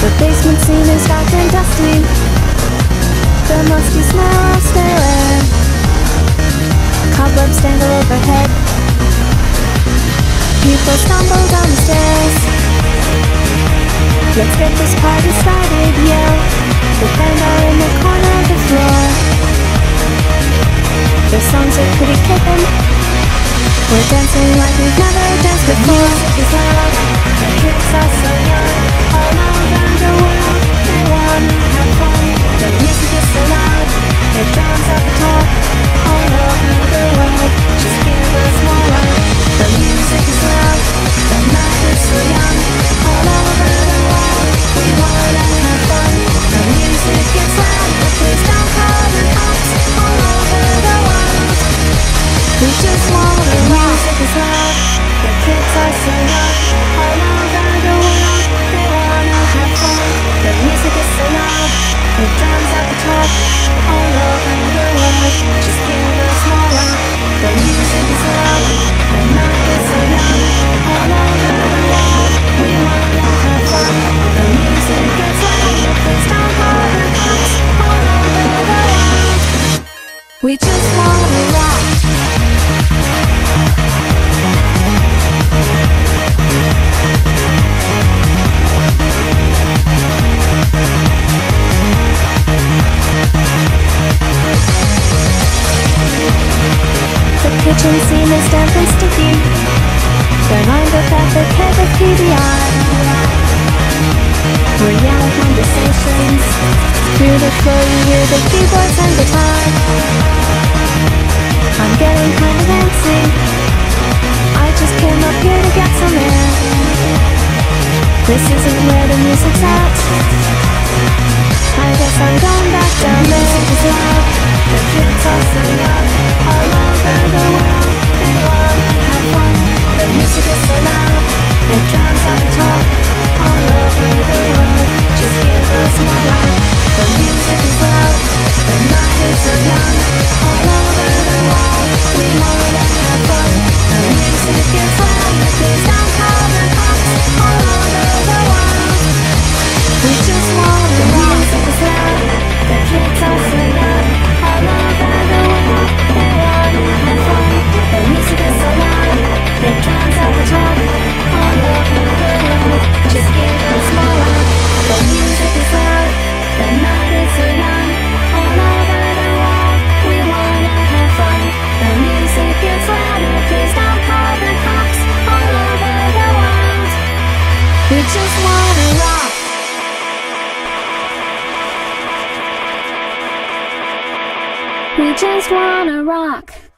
The basement scene is dark and dusty. The musty smell of stale air. Cobwebs dangle overhead. People stumble down the stairs. Let's get this party started, yell. The band are in the corner of the floor. Their songs are pretty kickin'. We're dancing like we've never danced before. Music is loud, the kids are so young. All over the world, they wanna have fun. The music is so loud, it drowns out the talk. All over the world, just give us more love. The music is loud, the night is so young. All over the world, we wanna have fun. The music is loud, please don't call the cops. All over the world, we just wanna rock. The music is loud, the kids are so young. All over the world, they wanna have fun. The music is so loud, it drowns out the talk. All over the world, just give us more love. The music is loud, the night is so young. All over the world, we wanna have fun. The music is loud, please don't call the cops. All over the world, we just wanna rock. The kitchen scene is damp and sticky. They're lined up at the keg of PBR. We're yelling conversations. Through the floor you hear the keyboards and guitar. I'm getting kinda antsy. I just came up here to get some air. This isn't where the music's at. I guess I'm going back down there. The music is loud, the kids are so young. All over the world, they wanna have fun. The music is so loud, it drowns out the talk. All over the world, just give us more love. The music is loud, the night is so young. All over the world, we wanna have fun. The music is loud, please don't call the cops. All over the world, we just wanna rock. The music is loud, the kids are so young. All over the world, they wanna have fun. The music is so loud, it drowns out the talk. All over the world, just give us more love. The music is loud, the night is so young. All over the world, we wanna have fun. The music is louder, please don't call the cops. All over the world, we just wanna rock. We just wanna rock.